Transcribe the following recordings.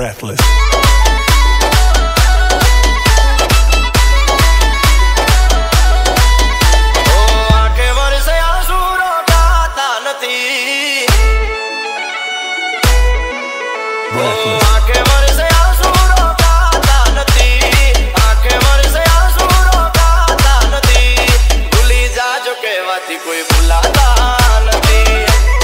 breathless. कोई बुलाता नहीं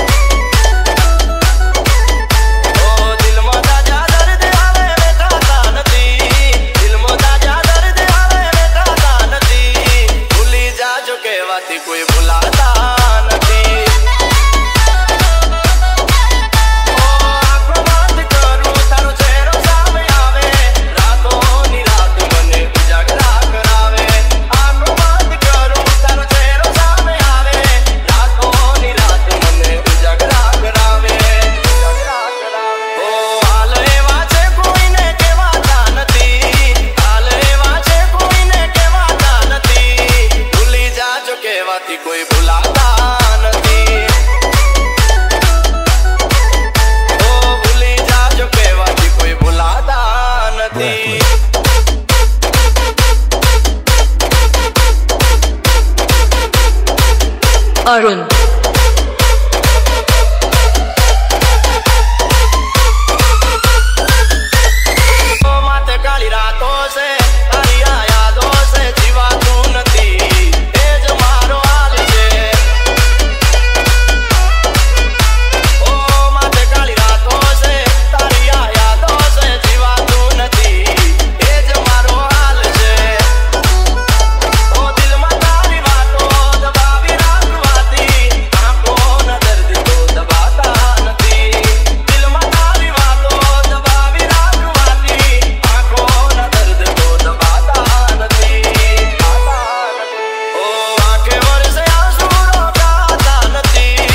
ओ दिल में ताजा दर्द आवे बेटा नहीं दिल में ताजा दर्द आवे बेटा नहीं भूली जा जो कहवाती कोई बुलाता नहीं ओ आंखों बंद करूं तारो चेहरो सामे आवे रातों नी रात मने उजागरा करावे आंखों बंद करूं तारो चेहरो सामे कोई बुलाता नहीं ओ भूली जा जो कहवाती कोई बुलाता नहीं अरुण माते काली रातों से तारी यादों से जीवा तू नहीं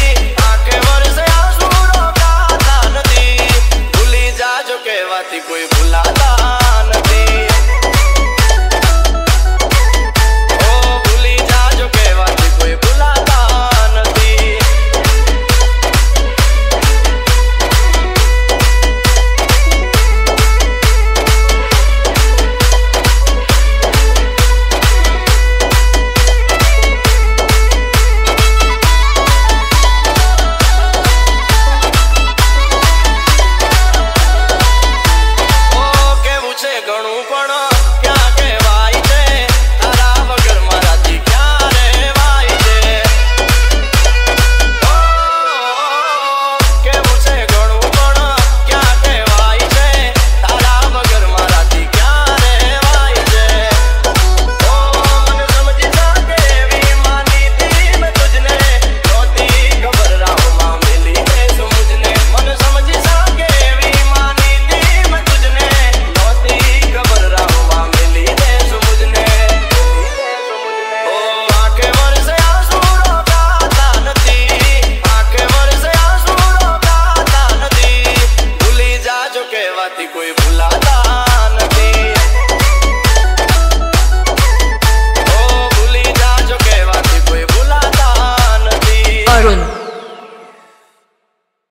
कोई